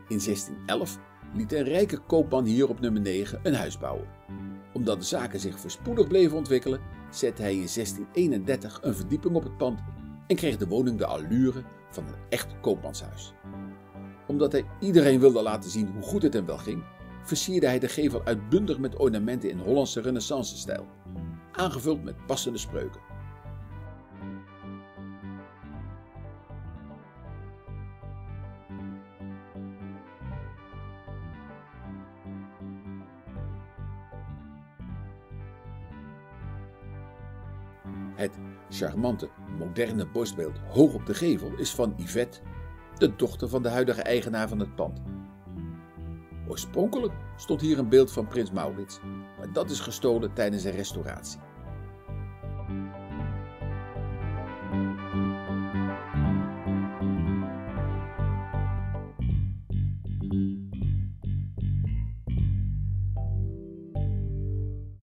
In 1611 liet een rijke koopman hier op nummer 9 een huis bouwen. Omdat de zaken zich voorspoedig bleven ontwikkelen, zette hij in 1631 een verdieping op het pand en kreeg de woning de allure van een echt koopmanshuis. Omdat hij iedereen wilde laten zien hoe goed het hem wel ging, versierde hij de gevel uitbundig met ornamenten in Hollandse renaissance-stijl, aangevuld met passende spreuken. Het charmante, moderne borstbeeld hoog op de gevel is van Yvette, de dochter van de huidige eigenaar van het pand. Oorspronkelijk stond hier een beeld van prins Maurits, maar dat is gestolen tijdens een restauratie.